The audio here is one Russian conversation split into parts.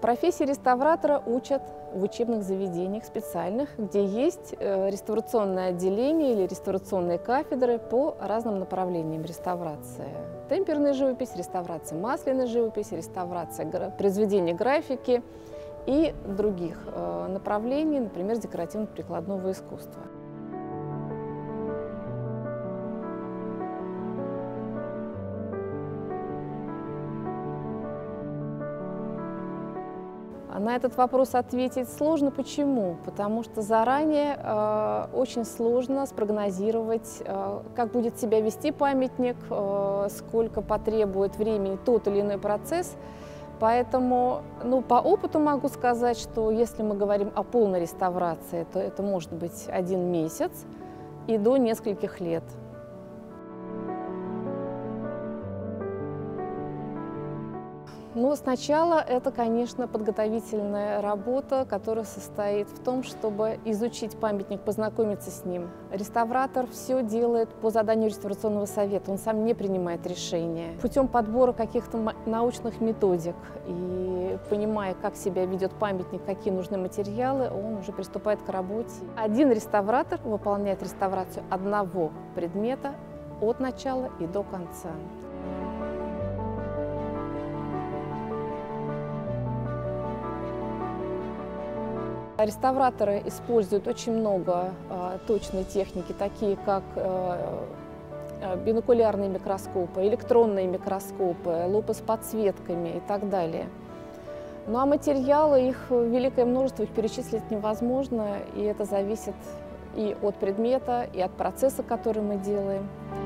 Профессии реставратора учат в учебных заведениях специальных, где есть реставрационное отделение или реставрационные кафедры по разным направлениям реставрации. Темперная живопись, реставрация масляной живописи, реставрация произведения графики и других направлений, например, декоративно-прикладного искусства. На этот вопрос ответить сложно. Почему? Потому что заранее очень сложно спрогнозировать, как будет себя вести памятник, сколько потребует времени тот или иной процесс. Поэтому по опыту могу сказать, что если мы говорим о полной реставрации, то это может быть 1 месяц и до нескольких лет. Сначала это, конечно, подготовительная работа, которая состоит в том, чтобы изучить памятник, познакомиться с ним. Реставратор все делает по заданию реставрационного совета, он сам не принимает решения. Путем подбора каких-то научных методик и понимая, как себя ведет памятник, какие нужны материалы, он уже приступает к работе. Один реставратор выполняет реставрацию одного предмета от начала и до конца. Реставраторы используют очень много точной техники, такие как бинокулярные микроскопы, электронные микроскопы, лупы с подсветками и так далее. А материалы, их великое множество, их перечислить невозможно, и это зависит и от предмета, и от процесса, который мы делаем.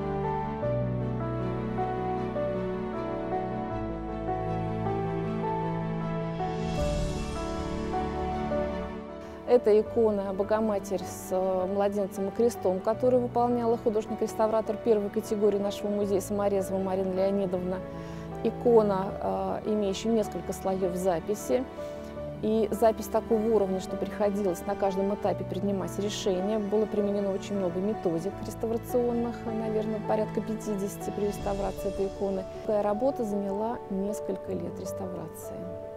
Это икона Богоматерь с младенцем и крестом, которую выполняла художник-реставратор первой категории нашего музея Саморезова Марина Леонидовна. Икона, имеющая несколько слоев записи. И запись такого уровня, что приходилось на каждом этапе принимать решения. Было применено очень много методик реставрационных, наверное, порядка 50 при реставрации этой иконы. Такая работа заняла несколько лет реставрации.